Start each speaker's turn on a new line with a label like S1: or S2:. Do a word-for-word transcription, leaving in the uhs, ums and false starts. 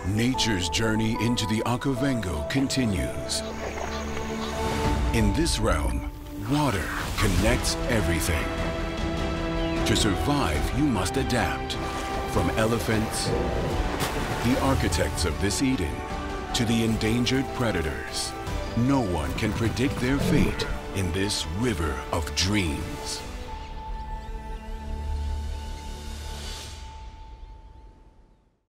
S1: Nature's journey into the Okavango continues. In this realm, water connects everything. To survive, you must adapt. From elephants, the architects of this Eden, to the endangered predators. No one can predict their fate in this river of dreams.